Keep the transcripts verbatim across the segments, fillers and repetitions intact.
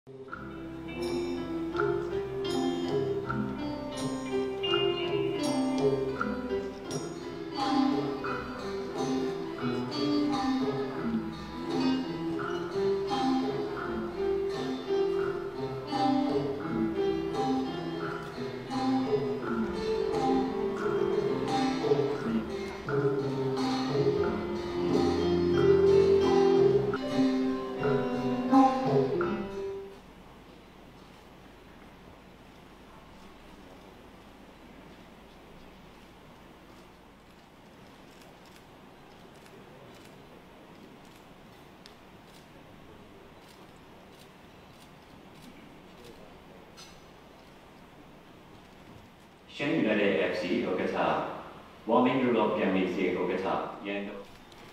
Shen United F C ဥက္ကဋ္ဌ Warming Group of Families ဥက္ကဋ္ဌရန်ကုန်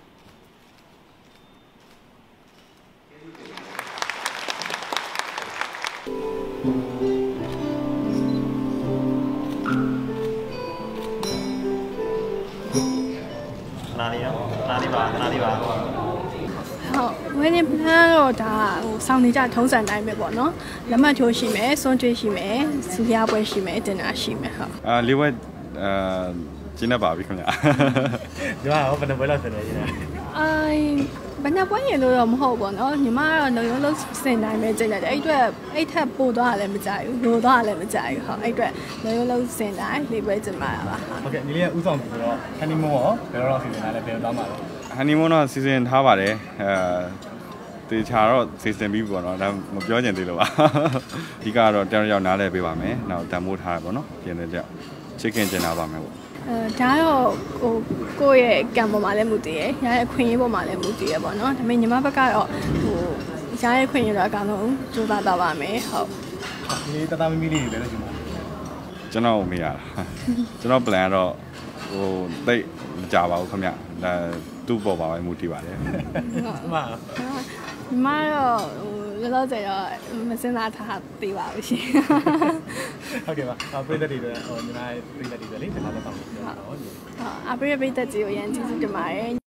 နားလေးနော်နားလေးပါနားလေးပါဟုတ်ဝင်းနေပလန်တော့ဒါဟိုစောင်းနေကြထုံးစံတိုင်းပဲပေါ့နော်လက်မှတ်ထိုးရှိမယ်စွန့်ကြွေးရှိမယ်စီပြားပွဲရှိမယ်တင်တာရှိမယ်ဟုတ်အာလေးဝက်အာကျင်းနေပါပြီခင်ဗျာဒီမှာဟောဘယ်နှပွဲလောက်ဆင်နေရလဲအိုင်ဘယ်နှပွဲရင်လို့တော့မဟုတ်ပေါ့နော်ညီမကတော့လုံရုံးလုံးစင်တိုင်းပဲကျင်းတယ်အဲ့အတွက်အဲ့ထက်ပိုသွားလည်းမကြိုက်ဘူးလိုသွားလည်းမကြိုက်ဘူးဟုတ်အဲ့အတွက်လုံရုံးလုံးစင်တိုင်းလေးပွဲကျင်းပါတာပါဟုတ်ကဲ့ညီလေးကဥဆောင်ပြီးတော့ဟန်နီမွန်းရောဘယ်တော့လောက်စီစဉ်တာလဲဘယ်တော့မှလဲဟန်နီမွန်းတော့စီစဉ်ထားပါတယ်အဲတေချာတော့စီစဉ်ပြီးပေါ့နော်ဒါမပြောချင်သေးလို့ပါအဓိကတော့တယောက်ယောက်နားလဲပေးပါမယ်နောက်တန်မိုးထားပေါ့နော်ပြင်တဲ့ကြောက်ချစ်ခင်ကျင်လာပါမယ်ပေါ့အဲဒါတော့ဟိုကိုယ့်ရဲ့ကံပေါ်မှာလည်းမူတည်ရယ်ရရဲ့ခွင့်ရေးပေါ်မှာလည်းမူတည်ရယ်ပေါ့နော်ဒါပေမဲ့ညီမဘက်ကတော့ဟိုရရဲ့ခွင့်ရေးတော့အကောင်ဆုံးစူးစမ်းတော့ပါမယ်ဟုတ်ဒီတသားမီမီလေးတွေလည်းကျွန်တော်ကျွန်တော်မေးရတာကျွန်တော် plan တော့ဟိုတိတ်မကြပါဘူးခင်ဗျဒါသူ့ပေါ်ပါပဲမူတည်ပါတယ်ဟုတ်ပါညီမတော့ဟိုလောလောဆယ်တော့မစင်သားထားသေးပါဘူးရှင်ဟုတ်ကဲ့ပါအပရိသတ်တွေဟိုညီမပရိသတ်တွေလေဒီမှာတော့ပါပြောတော့ဟုတ်အပရိသတ်ကြီးကိုရန်ကျေးဇူးတင်ပါတယ်